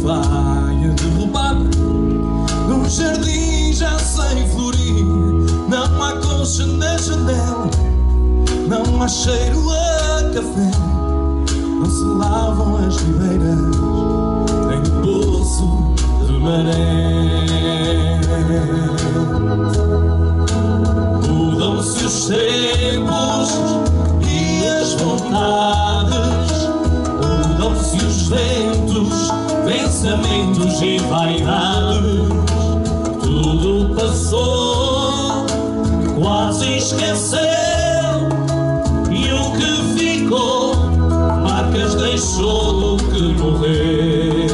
vai a derrubar. No jardim já sem florir, não há concha na janela, não há cheiro a café, não se lavam as ribeiras, nem o poço de maré. Mudam-se os tempos e as vontades, mudam-se os ventos, pensamentos e vaidades. Tudo passou, quase esqueceu, e o que ficou, marcas deixou do que morreu.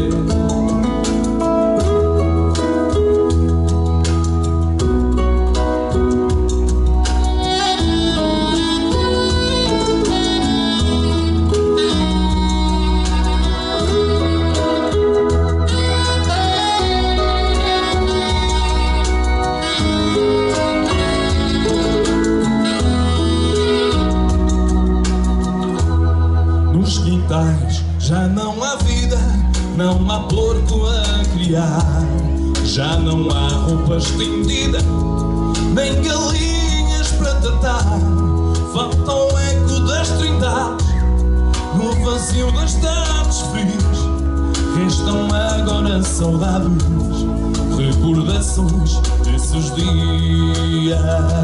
Já não há vida, não há porco a criar, já não há roupa estendida, nem galinhas para tratar. Falta o eco das trindades, no vazio das tardes frias. Restam agora saudades, recordações desses dias.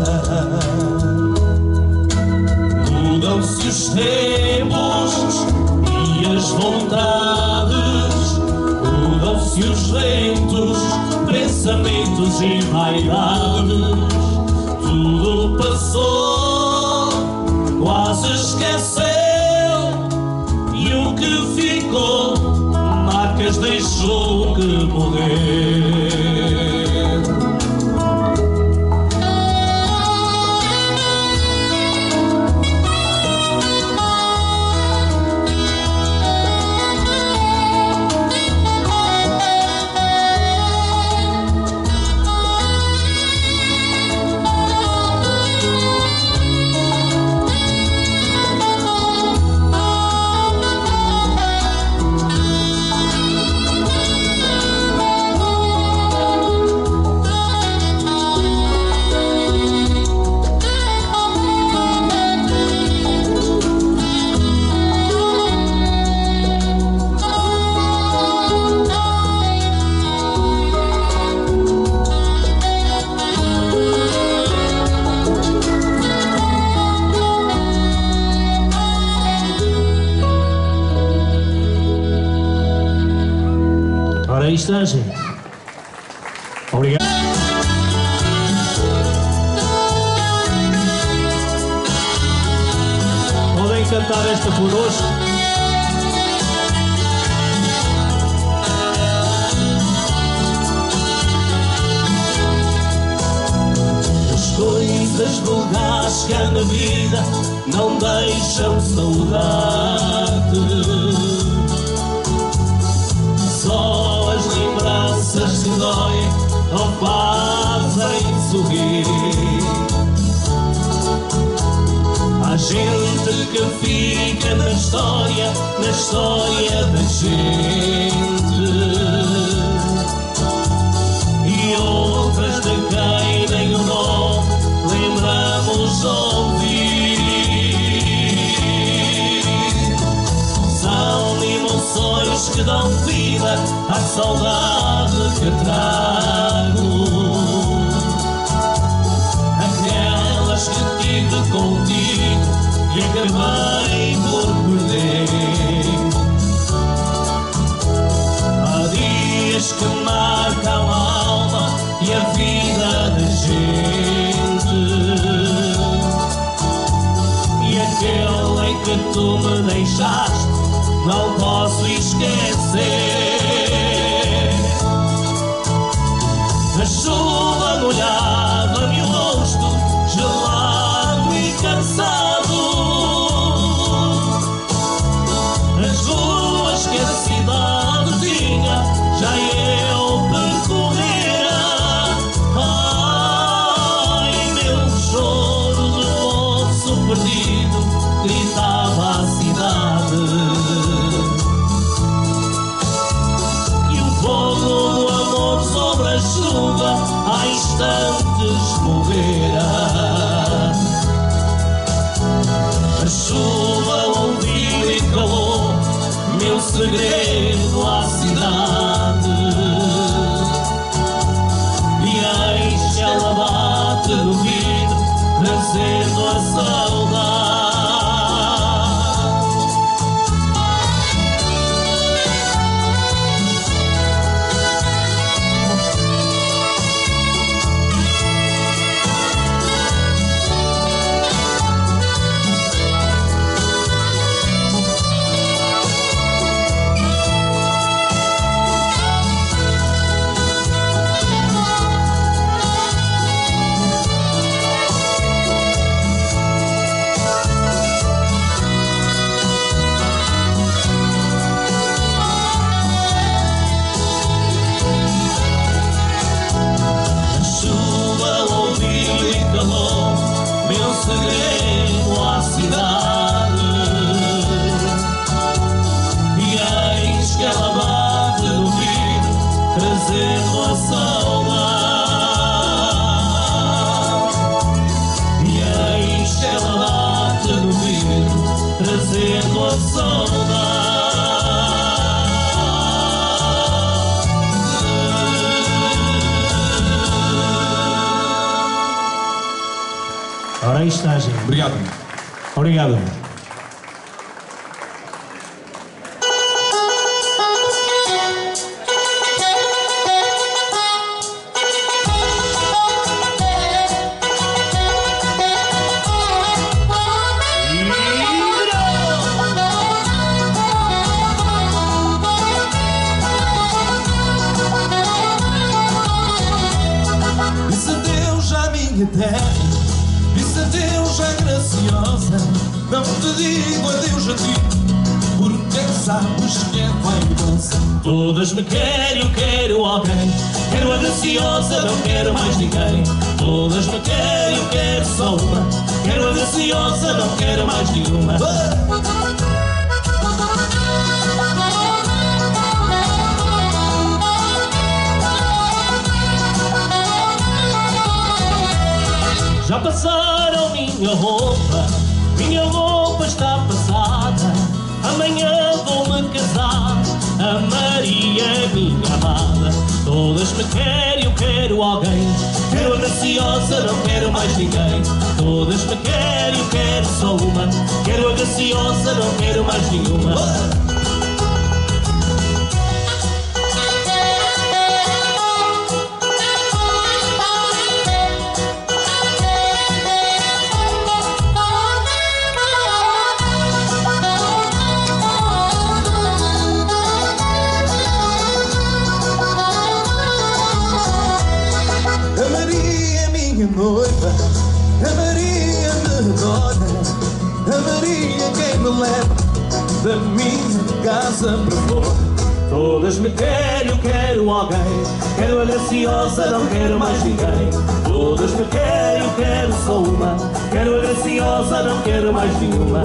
Mudam-se os tempos e as vontades, mudam-se os ventos, pensamentos e vaidades. Tudo passou, quase esqueceu, e o que ficou, marcas deixou que morreu. Aí está, gente. Obrigado. Podem cantar esta connosco. As coisas vulgares que há na vida não deixam saudade. Só as lembranças que doem ou fazem sorrir. Há gente que fica na história da gente, e outras de quem nem o nome lembramos ouvir. São emoções que dão vida à saudade que trago, aquelas que tive contigo e acabei por perder. Há dias que marcam a alma e a vida da gente, e aquele em que tu me deixaste não posso esquecer. A chuva molhava-me o rosto, gelado e cansado. As ruas que a cidade tinha já eu percorrera. Ai, meu choro de moço perdido gritava a cidade. trazendo a saudade. E aí ela bate no vidro, trazendo a saudade. Ora aí está, gente. Obrigado. Obrigado. Disse adeus à minha terra, disse adeus à graciosa. Não te digo adeus a ti, porque sabes que é vaidosa. Todas me querem, eu quero alguém. Quero a graciosa, não quero mais ninguém. Todas me querem, eu quero só uma. Quero a graciosa, não quero mais nenhuma. Já passaram minha roupa está passada. Amanhã vou-me casar, a Maria é minha amada. Todas me querem, eu quero alguém. Quero a graciosa, não quero mais ninguém. Todas me querem, eu quero só uma. Quero a graciosa, não quero mais nenhuma. Noiva, a Maria me dona, a Maria quem me leva da minha casa para fora. Todas me querem, eu quero alguém. Quero a graciosa, não quero mais ninguém. Todas me querem, eu quero só uma. Quero a graciosa, não quero mais nenhuma.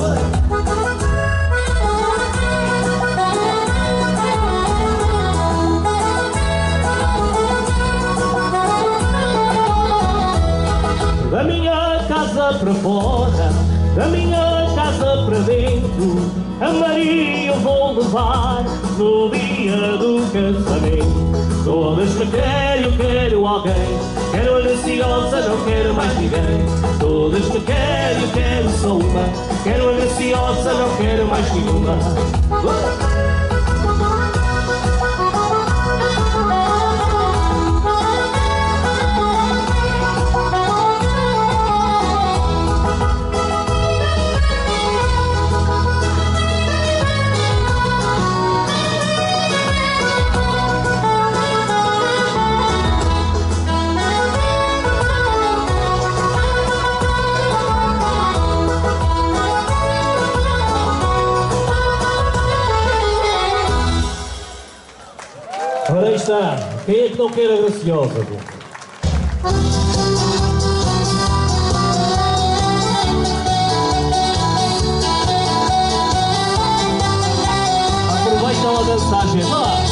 Da minha casa para fora, da minha casa para dentro, a Maria eu vou levar no dia do casamento. Todas me querem, eu quero alguém. Quero a graciosa, não quero mais ninguém. Todas me querem, eu quero só uma. Quero a graciosa, não quero mais nenhuma. Ora aí está. Quem é que não quer a graciosa? Aproveita a dançar, gente. Vá lá.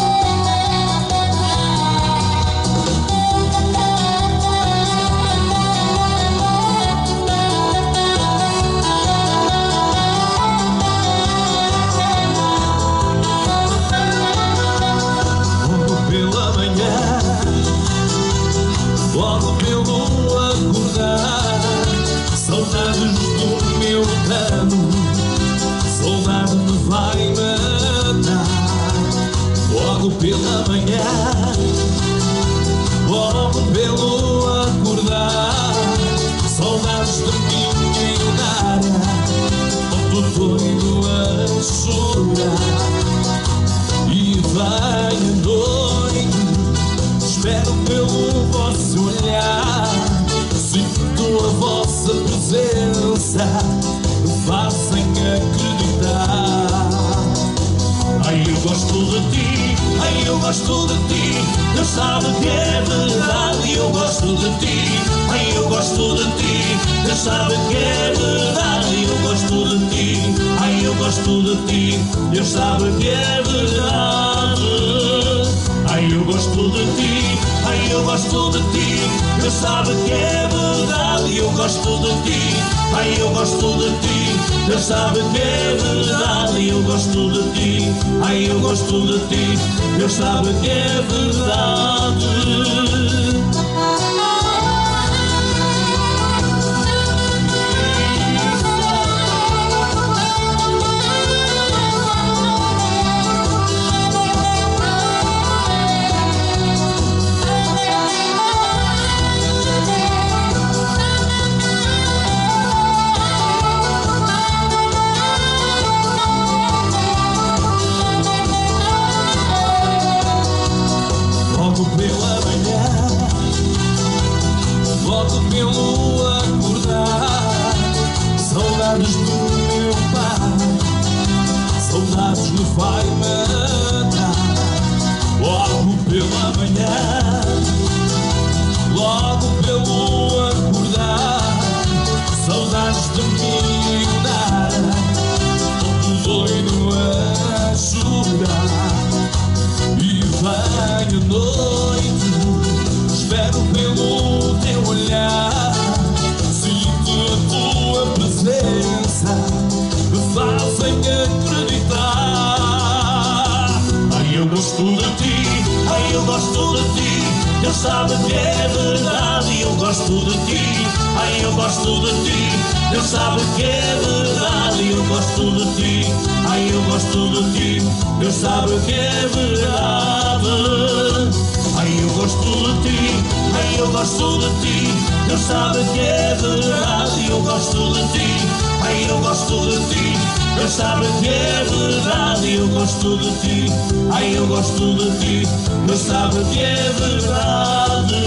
Logo pelo acordar, saudades do meu cano, saudade me vai matar. Logo pela manhã, logo pelo acordar, saudades da minha Ildária, todo doido a chorar. E vai a noite, espero pelo vosso olhar, sinto a vossa presença, me fazem acreditar. Ai, eu gosto de ti, ai, eu gosto de ti. Deus sabe que é verdade, eu gosto de ti. Ai, eu gosto de ti, Deus sabe que é verdade, eu gosto de ti. Ai, eu gosto de ti, Deus sabe que é verdade. Ai, eu gosto de ti, ai eu gosto de ti. Deus sabe que é verdade, eu gosto de ti, ai eu gosto de ti. Deus sabe que é verdade, eu gosto de ti, ai eu gosto de ti. Deus sabe que é verdade. Logo pela manhã, logo pelo acordar, saudades do meu pai, saudades me vai matar. Logo pela manhã, logo pelo acordar, saudades de me dar, todo doido a chorar. E venho noite, espero pelo teu olhar, sinto a tua presença, me fazem acreditar. Ai eu gosto de ti, ai eu gosto de ti. Deus sabe que é verdade, eu gosto de ti, ai eu gosto de ti. Deus sabe que é verdade, eu gosto de ti, ai eu gosto de ti. Deus sabe que é verdade, ai eu gosto de ti, ai eu gosto de ti. Deus sabe que é verdade, eu gosto de ti, ai eu gosto de ti. Deus sabe que é verdade, eu gosto de ti, ai eu gosto de ti. Deus sabe que é verdade.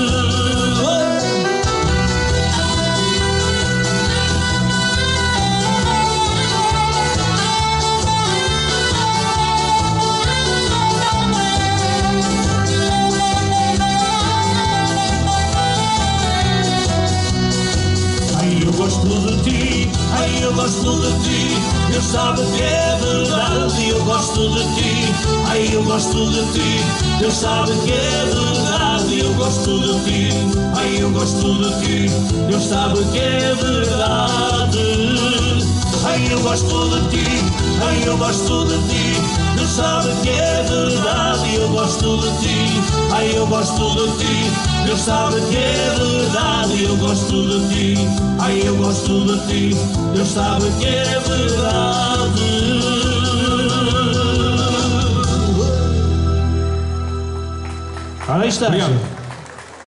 Eu gosto de ti, ai eu gosto de ti. Deus sabe que é verdade, eu gosto de ti, ai eu gosto de ti. Deus sabe que é verdade, eu gosto de ti, ai eu gosto de ti. Deus sabe que é verdade, ai eu gosto de ti, ai eu gosto de ti. Deus sabe que é verdade, eu gosto de ti, ai eu gosto de ti. Deus sabe que é verdade, eu gosto de ti, ai eu gosto de ti. Deus sabe que é verdade. Aí está. Obrigado.